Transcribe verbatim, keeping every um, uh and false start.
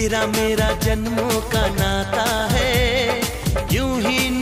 तेरा मेरा जन्मों का नाता है, यूं ही